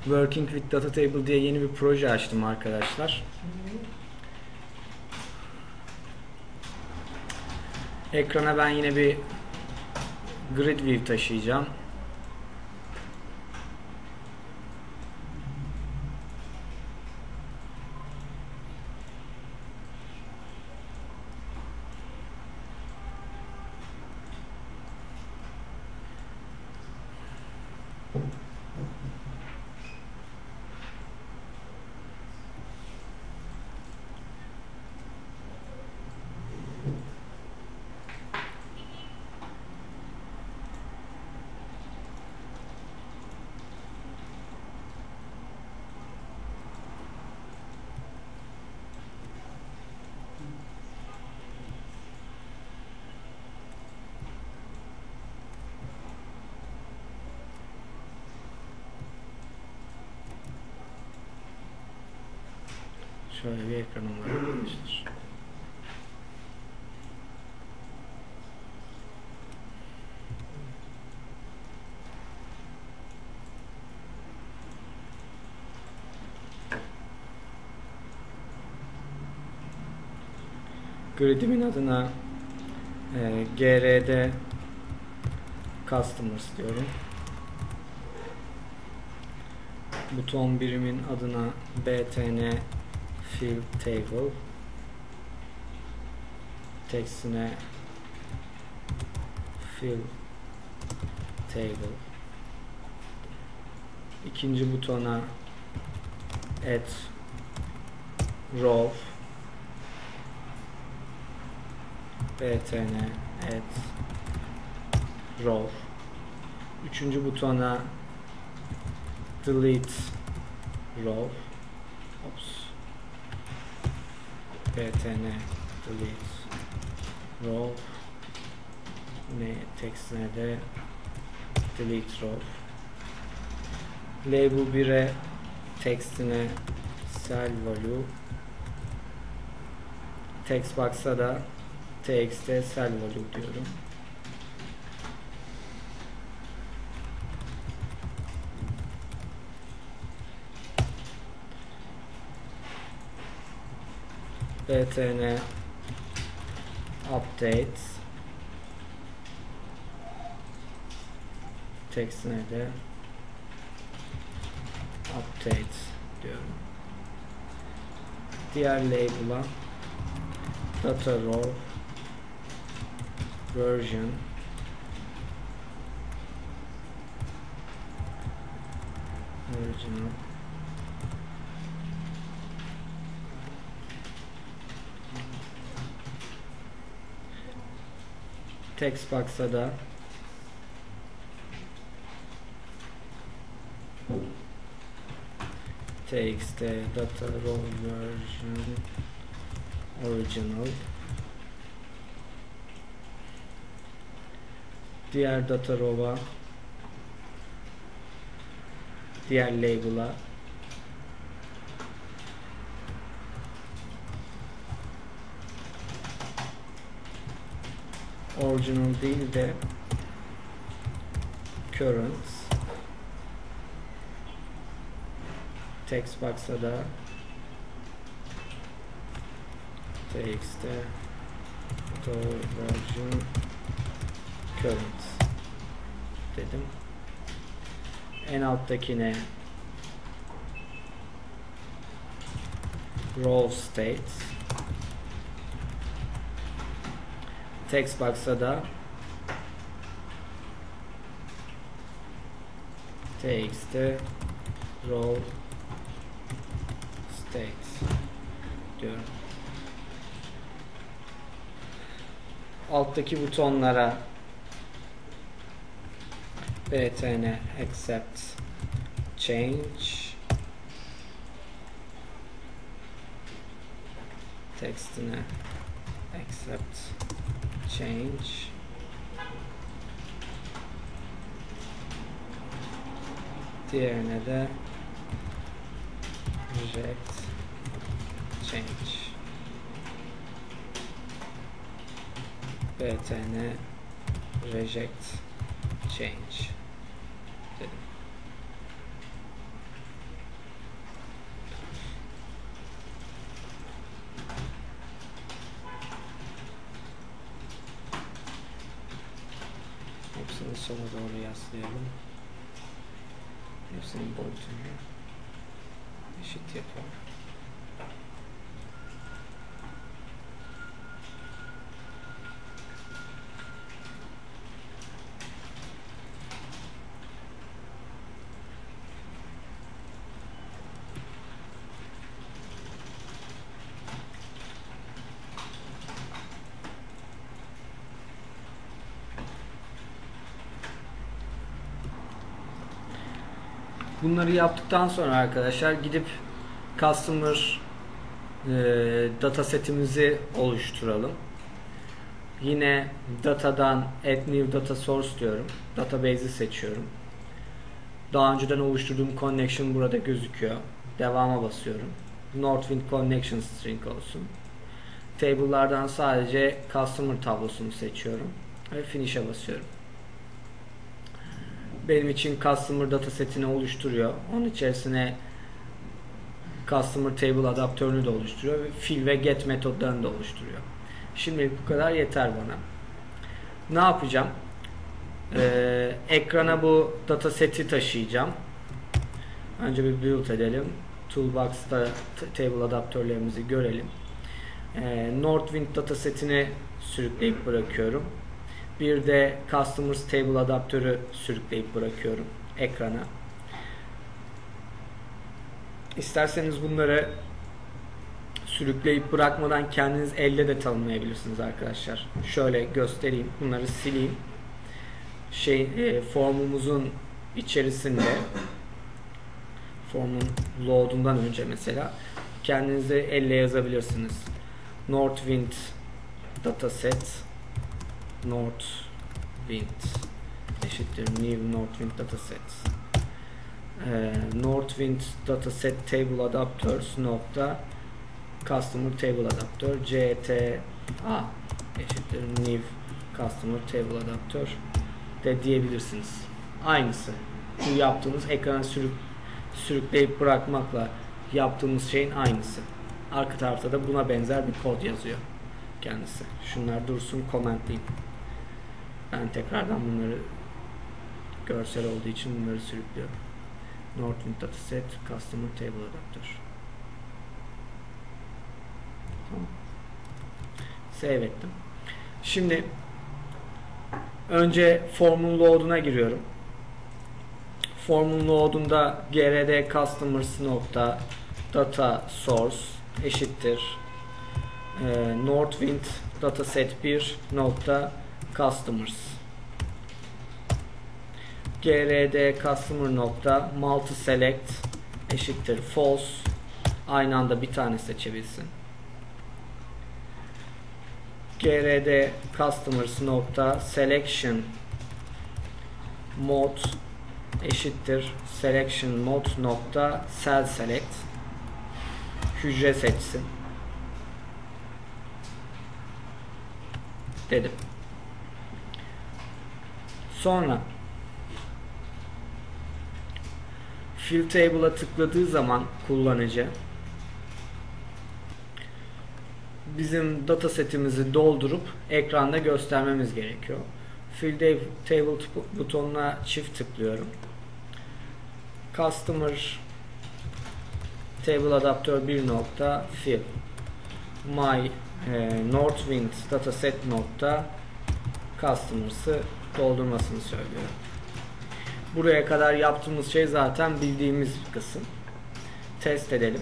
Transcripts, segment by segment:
Working with Data Table diye yeni bir proje açtım arkadaşlar. Ekrana ben yine bir grid view taşıyacağım. Şöyle bir ekranım var arkadaşlar. Grid'imin adına grd customers diyorum. Buton birimin adına btn field table, tekstine field table, ikinci butona add row, btn add row, üçüncü butona delete row, btn delete row, tekstine de delete row, label 1'e tekstine cell value, text box'a da txt'e cell value diyorum. btn update, tekstine de update diyorum. Diğer label'a data row version original text box'a da txt data row version original, diğer data row'a, diğer label'a original değil de current, text box'a da txt version current dedim. En alttakine row state, text box'a da txt row state diyorum. Alttaki butonlara btn accept change, tekstine accept change, diğerine de reject change, btn reject change dedim. sola doğru yaslayalım. Hepsinin boyutunu eşit yapalım. Bunları yaptıktan sonra arkadaşlar gidip customer datasetimizi oluşturalım. Yine datadan add new data source diyorum. Database'i seçiyorum. Daha önceden oluşturduğum connection burada gözüküyor. Devama basıyorum. Northwind connection string olsun. Table'lardan sadece customer tablosunu seçiyorum ve finish'e basıyorum. Benim için customer datasetini oluşturuyor. Onun içerisine customer table adaptörünü de oluşturuyor ve fill ve get metodlarını da oluşturuyor. Şimdilik bu kadar yeter bana. Ne yapacağım? Ekrana bu dataseti taşıyacağım. Önce bir build edelim. Toolbox'ta table adaptörlerimizi görelim. Northwind datasetini sürükleyip bırakıyorum. Bir de Customers Table adaptörü sürükleyip bırakıyorum ekrana. İsterseniz bunları sürükleyip bırakmadan kendiniz elde de tanımlayabilirsiniz arkadaşlar. Şöyle göstereyim. Bunları sileyim. Formumuzun içerisinde formun load'undan önce mesela kendinize elle yazabilirsiniz. Northwind dataset Northwind eşittir new Northwind dataset Northwind dataset table adapters nokta customer table adapter cta eşittir new customer table adapter de diyebilirsiniz. Aynısı. Bu yaptığımız ekrana sürükleyip bırakmakla yaptığımız şeyin aynısı. Arka tarafta da buna benzer bir kod yazıyor kendisi. Şunlar dursun, commentleyeyim. Ben tekrardan bunları görsel olduğu için bunları sürüklüyorum. Northwind dataset customer table adapter. Tamam. Save ettim. Şimdi önce formun load'una giriyorum. Formun load'unda grd customers nokta data source eşittir Northwind dataset 1 nokta customers grd customer nokta multi select eşittir false, aynı anda bir tane seçebilsin. grd customers nokta selection mode eşittir selection mode nokta cell select, hücre seçsin dedim. Sonra fill table'a tıkladığı zaman kullanıcı bizim datasetimizi doldurup ekranda göstermemiz gerekiyor. Fill table butonuna çift tıklıyorum. Customer table adapter 1 nokta fill my Northwind dataset nokta customers'ı doldurmasını söylüyorum. Buraya kadar yaptığımız şey zaten bildiğimiz bir kısım. Test edelim.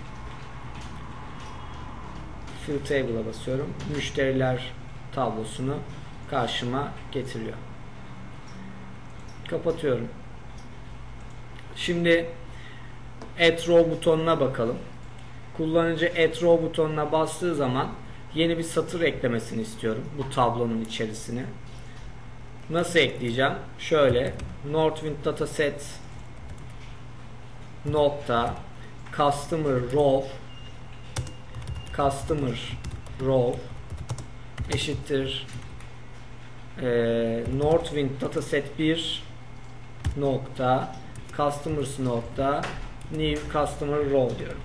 Fill table'a basıyorum. Müşteriler tablosunu karşıma getiriyor. Kapatıyorum. Şimdi Add Row butonuna bakalım. Kullanıcı Add Row butonuna bastığı zaman yeni bir satır eklemesini istiyorum bu tablonun içerisine. Nasıl ekleyeceğim? Şöyle Northwind dataset nokta customer row eşittir Northwind dataset 1 nokta customers nokta new customer row diyorum.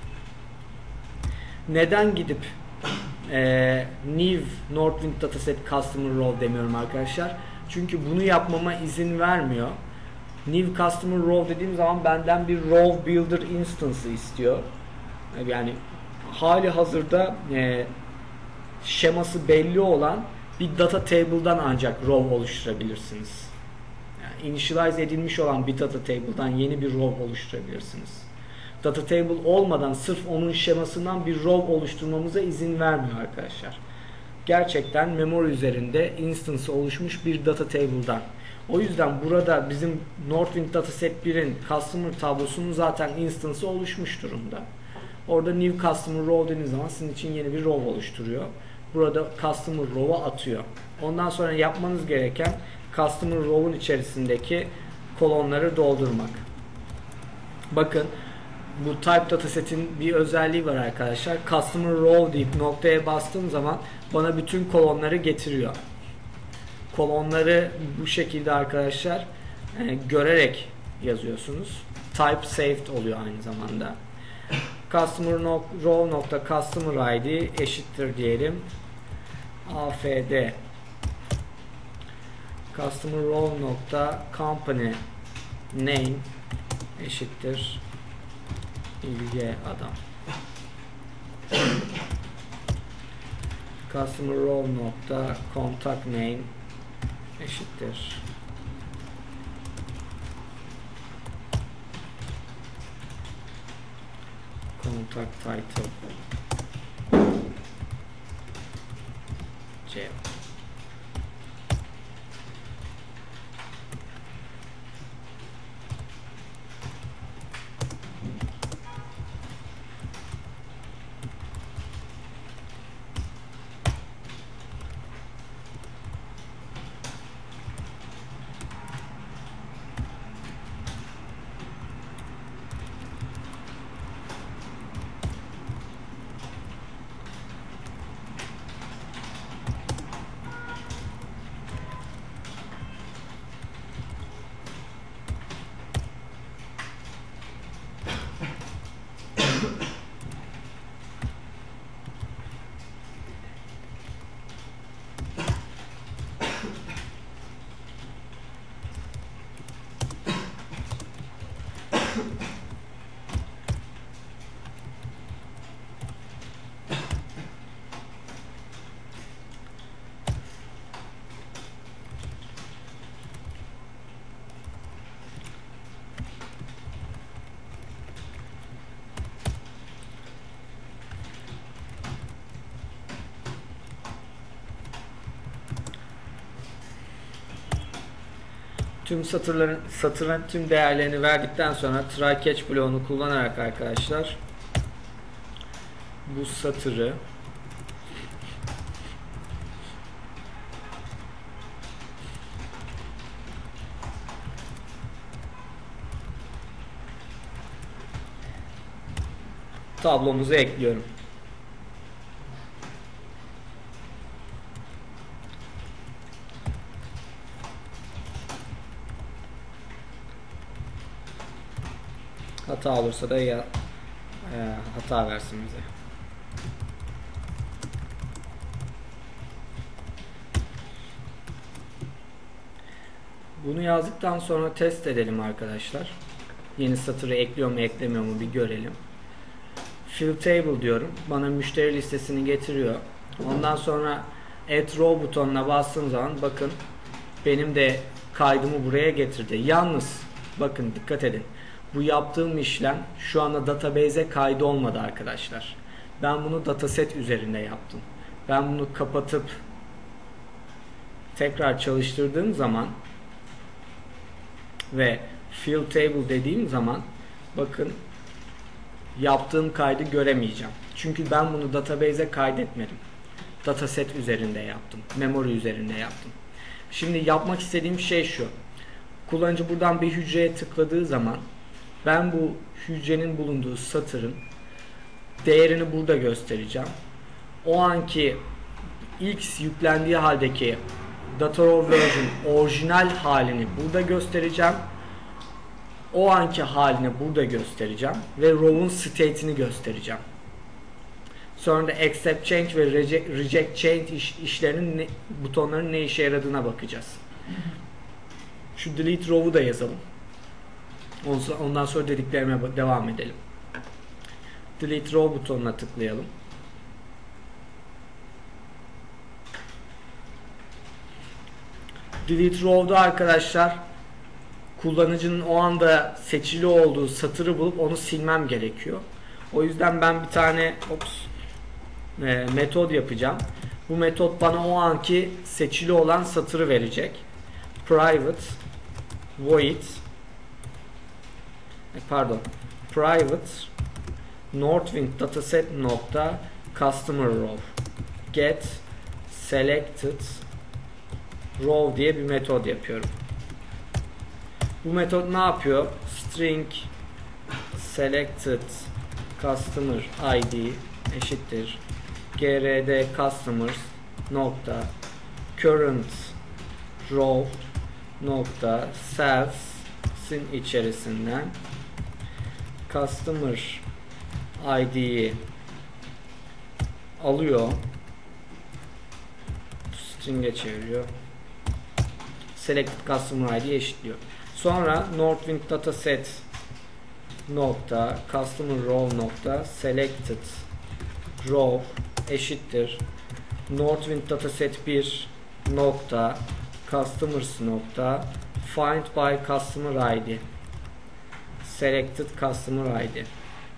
Neden gidip new Northwind dataset customer row demiyorum arkadaşlar? Çünkü bunu yapmama izin vermiyor. New Customer Row dediğim zaman benden bir Row Builder Instance'ı istiyor. Yani hali hazırda şeması belli olan bir data table'dan ancak row oluşturabilirsiniz. Yani initialize edilmiş olan bir data table'dan yeni bir row oluşturabilirsiniz. Data table olmadan sırf onun şemasından bir row oluşturmamıza izin vermiyor arkadaşlar. Gerçekten memory üzerinde instance oluşmuş bir data table'dan. O yüzden burada bizim Northwind Dataset 1'in Customer tablosunun zaten instance'ı oluşmuş durumda. Orada New Customer Row dediğiniz zaman sizin için yeni bir row oluşturuyor. Burada Customer Row'a atıyor. Ondan sonra yapmanız gereken Customer Row'un içerisindeki kolonları doldurmak. Bakın bu Type Dataset'in bir özelliği var arkadaşlar. Customer Row deyip noktaya bastığım zaman bana bütün kolonları getiriyor. Kolonları bu şekilde arkadaşlar görerek yazıyorsunuz. Type saved oluyor aynı zamanda. Customer row.customer id eşittir diyelim afd customer row.company name eşittir ilge adam. Customer row.contact name eşittir contact title C. Tüm satırın tüm değerlerini verdikten sonra try catch bloğunu kullanarak arkadaşlar bu satırı tablomuza ekliyorum. Hata olursa da hata versin bize. Bunu yazdıktan sonra test edelim arkadaşlar. Yeni satırı ekliyor mu eklemiyor mu bir görelim. Fill table diyorum. Bana müşteri listesini getiriyor. Ondan sonra add row butonuna bastığım zaman bakın benim de kaydımı buraya getirdi. Yalnız bakın dikkat edin. Bu yaptığım işlem şu anda database'e kaydı olmadı arkadaşlar. Ben bunu dataset üzerinde yaptım. Ben bunu kapatıp tekrar çalıştırdığım zaman ve fill table dediğim zaman bakın yaptığım kaydı göremeyeceğim. Çünkü ben bunu database'e kaydetmedim. Dataset üzerinde yaptım. Memory üzerinde yaptım. Şimdi yapmak istediğim şey şu. Kullanıcı buradan bir hücreye tıkladığı zaman ben bu hücrenin bulunduğu satırın değerini burada göstereceğim. O anki ilk yüklendiği haldeki data row version orijinal halini burada göstereceğim. O anki halini burada göstereceğim ve row'un state'ini göstereceğim. Sonra da accept change ve reject change işlerinin butonların ne işe yaradığına bakacağız. Şu delete row'u da yazalım. Ondan sonra dediklerime devam edelim. Delete row butonuna tıklayalım. Delete row'da arkadaşlar kullanıcının o anda seçili olduğu satırı bulup onu silmem gerekiyor. O yüzden ben bir tane metod yapacağım. Bu metot bana o anki seçili olan satırı verecek. Private void Northwind dataset nokta customer row get selected row diye bir metod yapıyorum. Bu metot ne yapıyor? String selected customer id eşittir grd customers nokta current row nokta cells'in içerisinden customer id'yi alıyor, string'e çeviriyor, selected customer id'yi eşitliyor. Sonra Northwind dataset nokta customer row nokta selected row eşittir Northwind dataset 1 nokta customers nokta find by customer id selected customer id.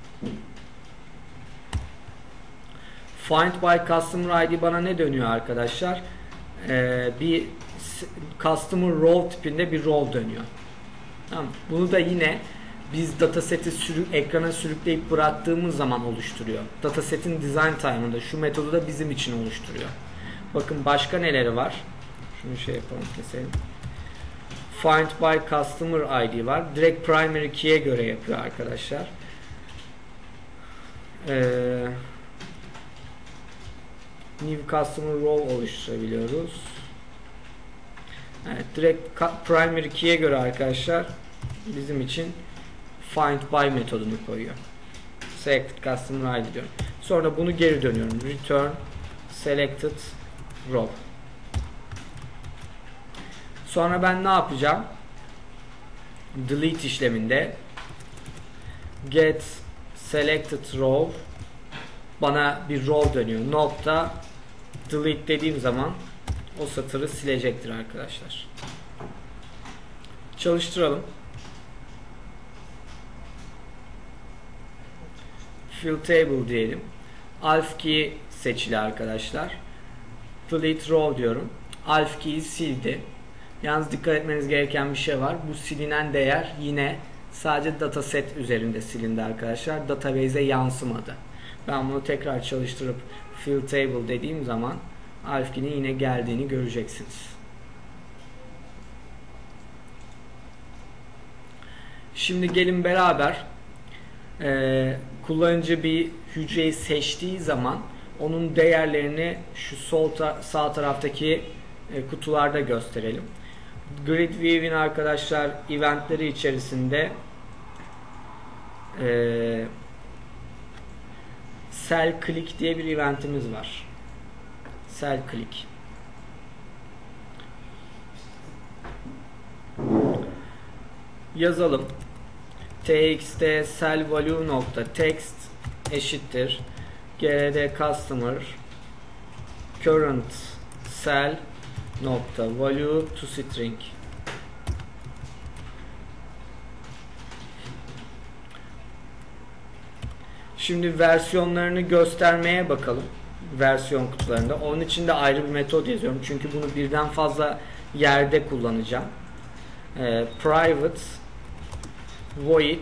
Find by customer id bana ne dönüyor arkadaşlar? Bir customer row tipinde bir row dönüyor. Tamam. Bunu da yine biz dataseti ekrana sürükleyip bıraktığımız zaman oluşturuyor. Datasetin design time'ında şu metodu da bizim için oluşturuyor. Bakın başka neleri var? Şunu şey yapalım, keselim. Find by customer id var. Direkt primary key'e göre yapıyor arkadaşlar. New customer row oluşturabiliyoruz. Evet, direkt primary key'e göre arkadaşlar bizim için find by metodunu koyuyor. Selected customer id diyorum. Sonra bunu geri dönüyorum. Return selected row. Sonra ben ne yapacağım? Delete işleminde get selected row bana bir row dönüyor. Nokta delete dediğim zaman o satırı silecektir arkadaşlar. Çalıştıralım. Fill table diyelim. Alf key seçili arkadaşlar. Delete row diyorum. Alf key'i sildi. Yalnız dikkat etmeniz gereken bir şey var. Bu silinen değer yine sadece dataset üzerinde silindi arkadaşlar. Database'e yansımadı. Ben bunu tekrar çalıştırıp fill table dediğim zaman alf key'nin yine geldiğini göreceksiniz. Şimdi gelin beraber kullanıcı bir hücreyi seçtiği zaman onun değerlerini şu sağ taraftaki kutularda gösterelim. Grid View'in arkadaşlar eventleri içerisinde cell click diye bir eventimiz var. Cell click. Yazalım. txt cell value nokta text eşittir grd customer current cell nokta value to string. Şimdi versiyonlarını göstermeye bakalım. Versiyon kutularında. Onun için de ayrı bir metod yazıyorum. Çünkü bunu birden fazla yerde kullanacağım. Private void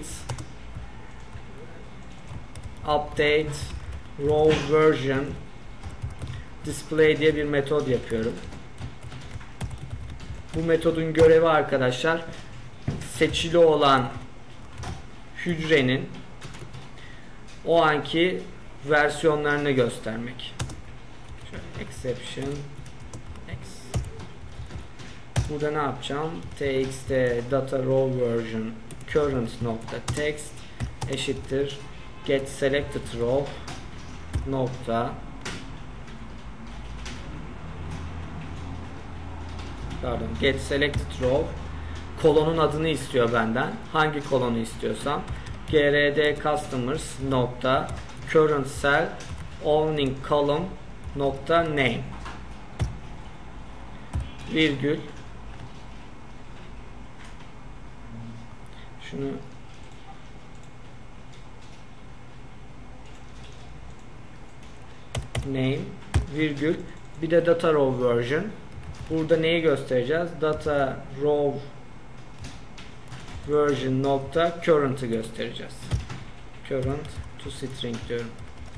update row version display diye bir metod yapıyorum. Bu metodun görevi arkadaşlar seçili olan hücrenin o anki versiyonlarını göstermek. Şöyle exception x. Burada ne yapacağım? txt data row version current nokta text eşittir get selected row nokta get selected row kolonun adını istiyor benden. Hangi kolonu istiyorsam grd customers nokta current cell owning column nokta name virgül şunu name virgül bir de data row version. Burada neyi göstereceğiz? Data row version nokta current'ı göstereceğiz. Current to string diyorum.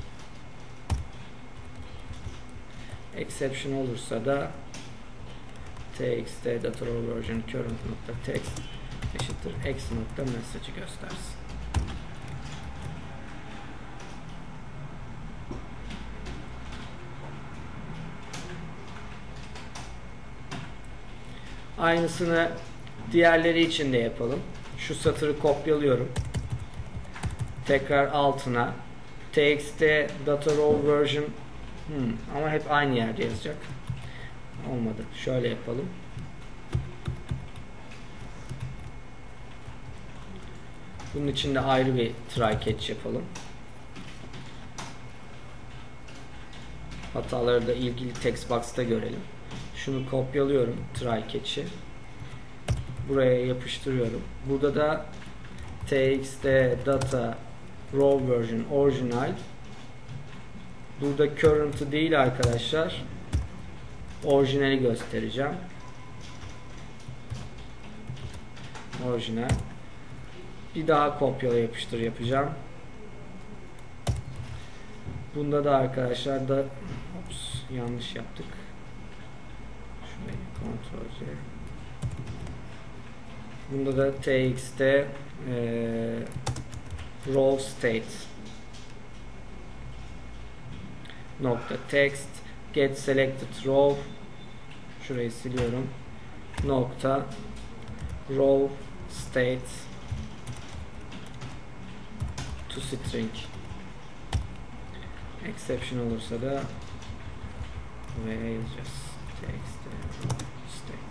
Exception olursa da txt data row version current nokta text eşittir x nokta message'ı göstersin. Aynısını diğerleri için de yapalım. Şu satırı kopyalıyorum. Tekrar altına txt data row version ama hep aynı yerde yazacak. Olmadı. Şöyle yapalım. Bunun için de ayrı bir try catch yapalım. Hataları da ilgili text box'ta görelim. Şunu kopyalıyorum try catch'i. Buraya yapıştırıyorum. Burada da txt data row version original. Burada current'ı değil arkadaşlar. Orijinali göstereceğim. Orijinal. Bir daha kopyala yapıştır yapacağım. Bunda da arkadaşlar da yanlış yaptık. Şurayı Ctrl+C. Bunda da txt row state nokta text get selected row şurayı siliyorum nokta row state to string exception olursa da buraya yazacağız text row state.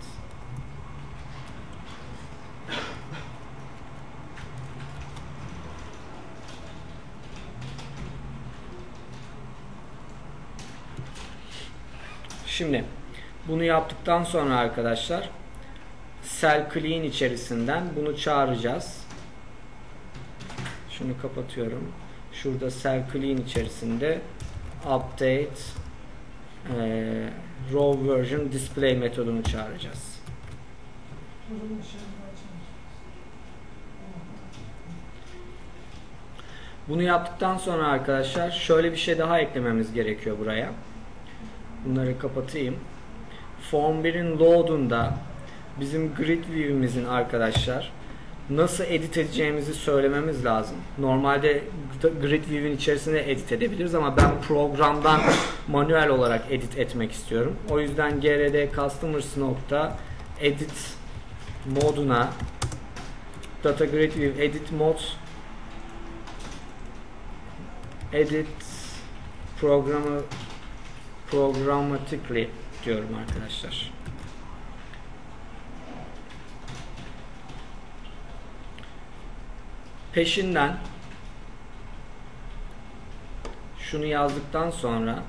Şimdi bunu yaptıktan sonra arkadaşlar cell clean içerisinden bunu çağıracağız. Şunu kapatıyorum. Şurada cell clean içerisinde update row version display metodunu çağıracağız. Bunu yaptıktan sonra arkadaşlar şöyle bir şey daha eklememiz gerekiyor buraya. Bunları kapatayım. Form 1'in load'unda bizim grid view'imizin arkadaşlar nasıl edit edeceğimizi söylememiz lazım. Normalde grid view'in içerisinde edit edebiliriz ama ben programdan manuel olarak edit etmek istiyorum. O yüzden grd customers nokta edit moduna data grid view edit mod edit programmatically diyorum arkadaşlar. Peşinden şunu yazdıktan sonra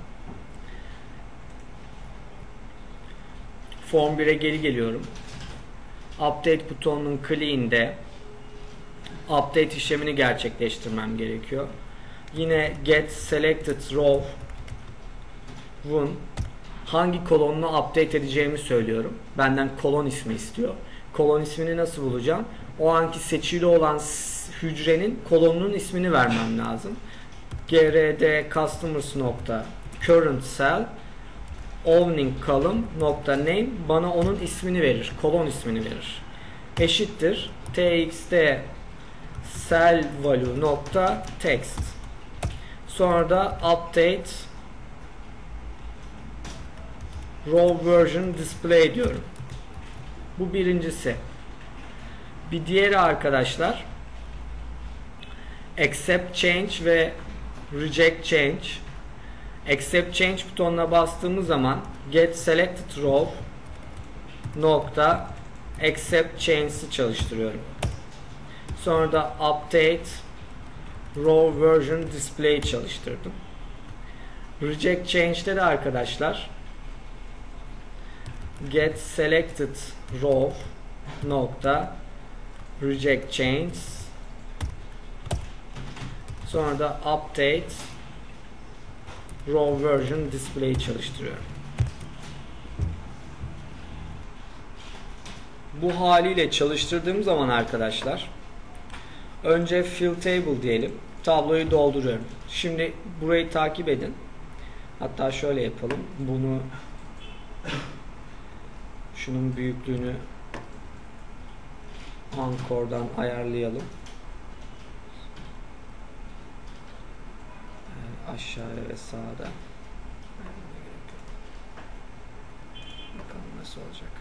Form 1'e geri geliyorum. Update butonunun clean'de update işlemini gerçekleştirmem gerekiyor. Yine get selected row'un hangi kolonunu update edeceğimi söylüyorum. Benden kolon ismi istiyor. Kolon ismini nasıl bulacağım? O anki seçili olan hücrenin kolonunun ismini vermem lazım. grd customers nokta current cell owning column nokta name bana onun ismini verir. Kolon ismini verir. Eşittir txt cell value nokta text. Sonra da update row version display diyorum. Bu birincisi. Bir diğeri arkadaşlar accept change ve reject change. Accept change butonuna bastığımız zaman get selected row nokta accept change'i çalıştırıyorum. Sonra da update raw version display çalıştırdım. Reject change'de de arkadaşlar get selected raw nokta reject change, sonra da update raw version display çalıştırıyorum. Bu haliyle çalıştırdığım zaman arkadaşlar önce fill table diyelim. Tabloyu dolduruyorum. Şimdi burayı takip edin. Hatta şöyle yapalım. Şunun büyüklüğünü Anchor'dan ayarlayalım. Aşağıya ve sağda. Bakalım nasıl olacak.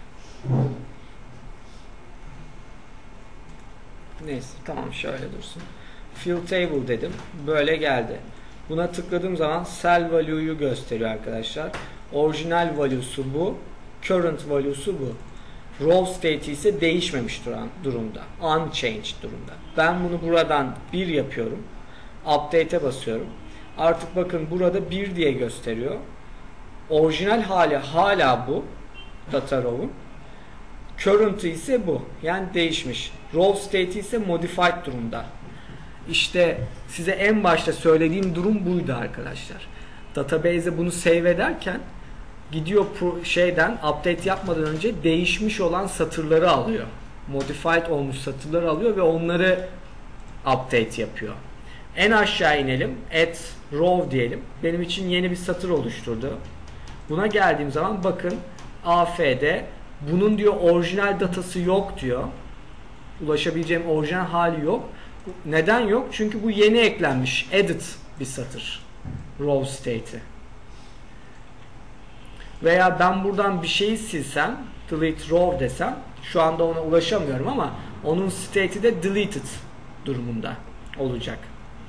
Neyse, tamam, şöyle dursun. Fill table dedim. Böyle geldi. Buna tıkladığım zaman cell value'yu gösteriyor arkadaşlar. Orijinal value'su bu. Current value'su bu. Raw state ise değişmemiş durumda. Unchanged durumda. Ben bunu buradan 1 yapıyorum. Update'e basıyorum. Artık bakın burada 1 diye gösteriyor. Orijinal hali hala bu. Data raw'un. Current ise bu. Yani değişmiş. Raw state ise modified durumda. İşte size en başta söylediğim durum buydu arkadaşlar. Database'e bunu save ederken gidiyor update yapmadan önce değişmiş olan satırları alıyor. Modified olmuş satırları alıyor ve onları update yapıyor. En aşağı inelim. Add row diyelim. Benim için yeni bir satır oluşturdu. Buna geldiğim zaman bakın AF'de bunun diyor orijinal datası yok diyor. Ulaşabileceğim orijinal hali yok. Neden yok? Çünkü bu yeni eklenmiş. Edit bir satır. Raw state'i. Veya ben buradan bir şeyi silsem, delete raw desem, şu anda ona ulaşamıyorum ama onun state'i de deleted durumunda olacak.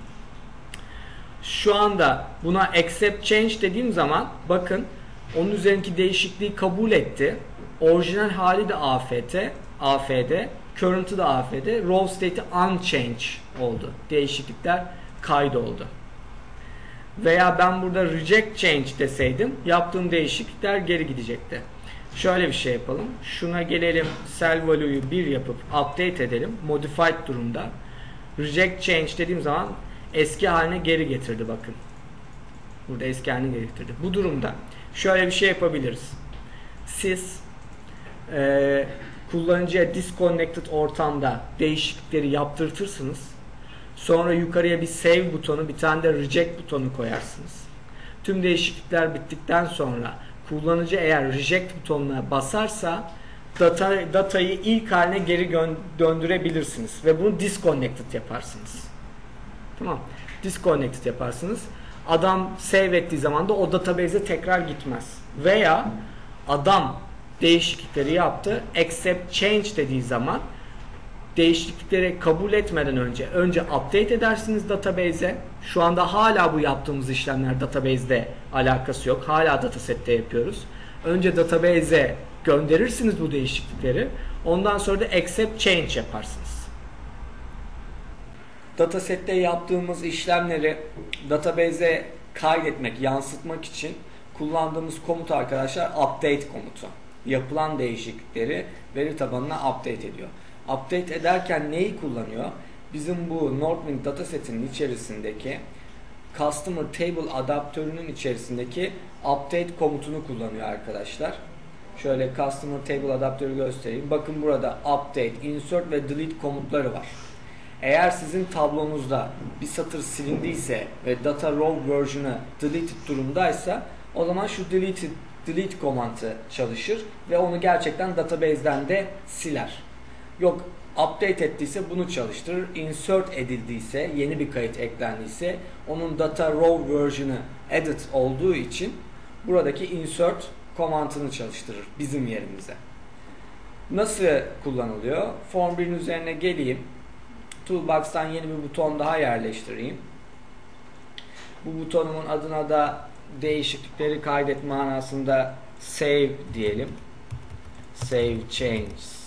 Şu anda buna accept change dediğim zaman bakın onun üzerindeki değişikliği kabul etti. Orijinal hali de AF'de, current'ı da AF'de, raw state'i unchange oldu. Değişiklikler kaydoldu. Veya ben burada reject change deseydim yaptığım değişiklikler geri gidecekti. Şöyle bir şey yapalım. Şuna gelelim, cell value'yu 1 yapıp update edelim. Modified durumda. Reject change dediğim zaman eski haline geri getirdi bakın. Burada eski haline geri getirdi. Bu durumda şöyle bir şey yapabiliriz. Siz kullanıcıya disconnected ortamda değişiklikleri yaptırtırsınız. Sonra yukarıya bir save butonu, bir tane de reject butonu koyarsınız. Tüm değişiklikler bittikten sonra kullanıcı eğer reject butonuna basarsa datayı ilk haline geri döndürebilirsiniz. Ve bunu disconnected yaparsınız. Tamam. Disconnected yaparsınız. Adam save ettiği zaman da o database'e tekrar gitmez. Veya adam değişiklikleri yaptı. Accept change dediği zaman değişiklikleri kabul etmeden önce update edersiniz database'e. Şu anda hala bu yaptığımız işlemler database'de alakası yok. Hala datasette yapıyoruz. Önce database'e gönderirsiniz bu değişiklikleri. Ondan sonra da accept change yaparsınız. Datasette yaptığımız işlemleri database'e kaydetmek, yansıtmak için kullandığımız komut arkadaşlar update komutu. Yapılan değişiklikleri veri tabanına update ediyor. Update ederken neyi kullanıyor? Bizim bu Northwind datasetinin içerisindeki Customer Table adaptörünün içerisindeki update komutunu kullanıyor arkadaşlar. Şöyle Customer Table adaptörü göstereyim. Bakın burada update, insert ve delete komutları var. Eğer sizin tablonuzda bir satır silindiyse ve data raw version'ı deleted durumdaysa o zaman şu delete komandı çalışır ve onu gerçekten database'den de siler. Yok, update ettiyse bunu çalıştırır. Insert edildiyse, yeni bir kayıt eklendiyse onun data raw version'ı edit olduğu için buradaki insert komandını çalıştırır bizim yerimize. Nasıl kullanılıyor? Form 1'in üzerine geleyim. Toolbox'tan yeni bir buton daha yerleştireyim. Bu butonumun adına da değişiklikleri kaydet manasında save diyelim. save changes.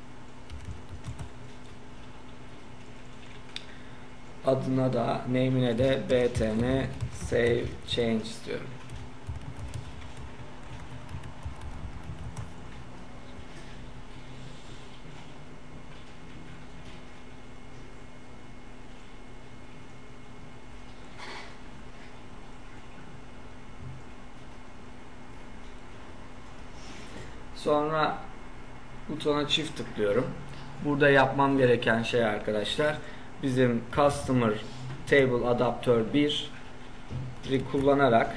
Adına da name'ine de btn save changes diyorum. Sonra butona çift tıklıyorum. Burada yapmam gereken şey arkadaşlar, bizim customer table adaptör 1'i kullanarak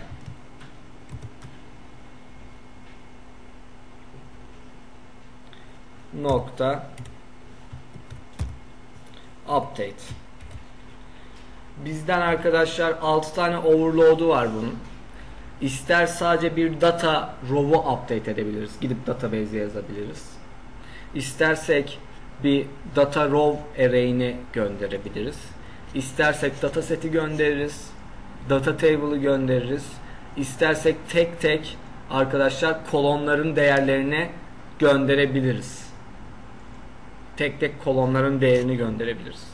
nokta update. Bizden arkadaşlar 6 tane overload'u var bunun. İster sadece bir data row'u update edebiliriz. Gidip database'e yazabiliriz. İstersek bir data row array'ini gönderebiliriz. İstersek dataseti göndeririz. Data table'ı göndeririz. İstersek tek tek arkadaşlar kolonların değerlerini gönderebiliriz. Tek tek kolonların değerini gönderebiliriz.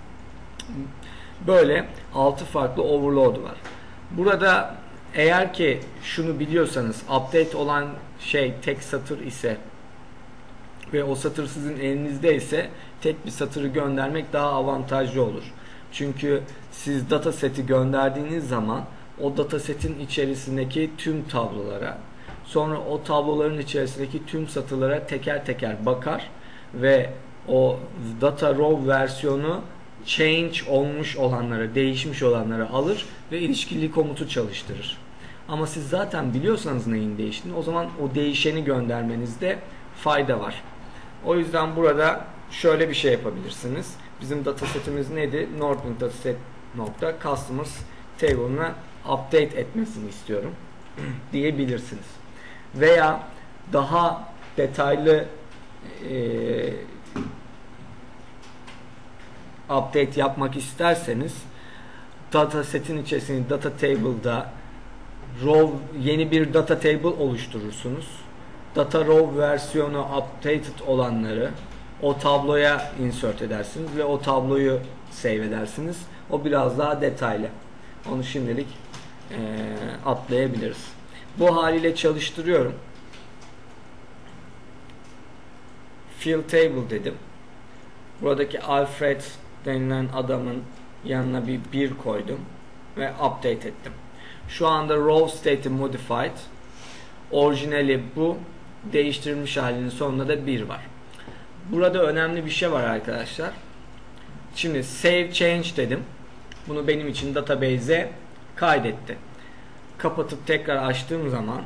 Böyle 6 farklı overload var. Burada eğer ki şunu biliyorsanız, update olan şey tek satır ise ve o satır sizin elinizde ise tek bir satırı göndermek daha avantajlı olur. Çünkü siz dataseti gönderdiğiniz zaman o datasetin içerisindeki tüm tablolara, sonra o tabloların içerisindeki tüm satırlara teker teker bakar ve o data row versiyonu change olmuş olanlara, değişmiş olanlara alır ve ilişkili komutu çalıştırır. Ama siz zaten biliyorsanız neyin değiştiğini, o zaman o değişeni göndermenizde fayda var. O yüzden burada şöyle bir şey yapabilirsiniz. Bizim datasetimiz neydi? Northwind dataset nokta customers table'ına update etmesini istiyorum diyebilirsiniz. Veya daha detaylı update yapmak isterseniz datasetin içerisinde data table'da yeni bir data table oluşturursunuz. Data row versiyonu updated olanları o tabloya insert edersiniz ve o tabloyu save edersiniz. O biraz daha detaylı. Onu şimdilik atlayabiliriz. Bu haliyle çalıştırıyorum. Fill table dedim. Buradaki Alfred denilen adamın yanına bir koydum ve update ettim. Şu anda row state'i modified. Orijinali bu. Değiştirilmiş halinin sonunda da 1 var. Burada önemli bir şey var arkadaşlar. Şimdi save change dedim. Bunu benim için database'e kaydetti. Kapatıp tekrar açtığım zaman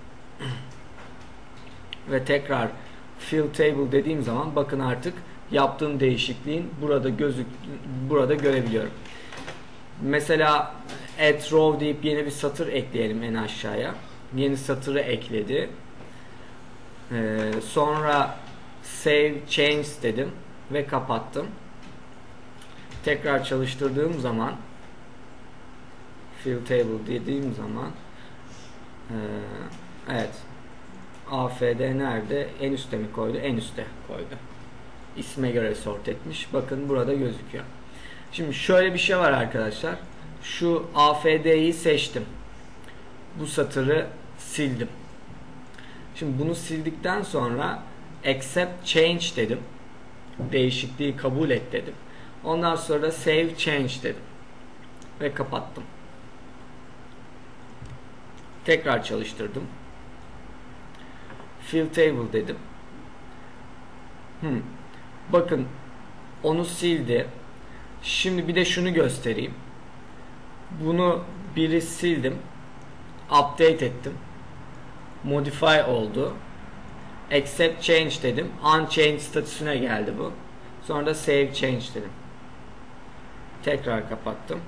ve tekrar fill table dediğim zaman bakın artık yaptığım değişikliğin burada görebiliyorum. Mesela add row deyip yeni bir satır ekleyelim en aşağıya. Yeni satırı ekledi. Sonra save change dedim ve kapattım. Tekrar çalıştırdığım zaman fill table dediğim zaman evet, AFD nerede? En üstte mi koydu? En üstte koydu. İsme göre sort etmiş. Bakın burada gözüküyor. Şimdi şöyle bir şey var arkadaşlar. Şu AFD'yi seçtim. Bu satırı sildim. Şimdi bunu sildikten sonra accept change dedim. Değişikliği kabul et dedim. Ondan sonra da save change dedim. Ve kapattım. Tekrar çalıştırdım. Fill table dedim. Bakın onu sildi. Şimdi bir de şunu göstereyim. Bunu biri sildim. Update ettim. Modify oldu. Accept change dedim. Unchanged statüsüne geldi bu. Sonra da save change dedim. Tekrar kapattım.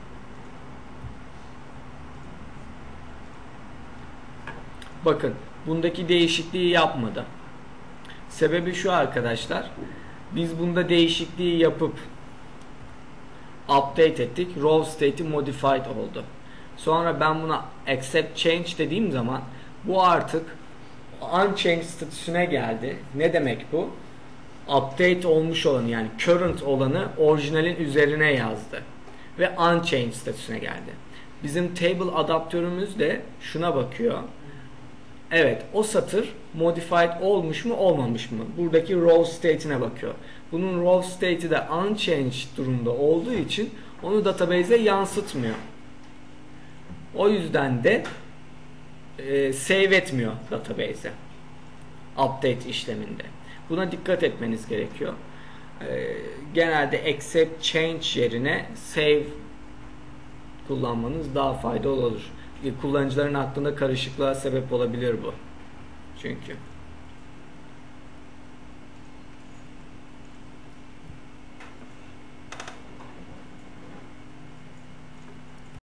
Bakın bundaki değişikliği yapmadı. Sebebi şu arkadaşlar. Biz bunda değişikliği yapıp update ettik. Row state'i modified oldu. Sonra ben buna accept change dediğim zaman bu artık unchanged statüsüne geldi. Ne demek bu? Update olmuş olanı, yani current olanı orijinalin üzerine yazdı. Ve unchanged statüsüne geldi. Bizim table adaptörümüz de şuna bakıyor. Evet, o satır modified olmuş mu olmamış mı? Buradaki row state'ine bakıyor. Bunun row state'i de unchanged durumda olduğu için onu database'e yansıtmıyor. O yüzden de save etmiyor database'e update işleminde. Buna dikkat etmeniz gerekiyor. Genelde accept change yerine save kullanmanız daha faydalı olur. Kullanıcıların aklında karışıklığa sebep olabilir bu. Çünkü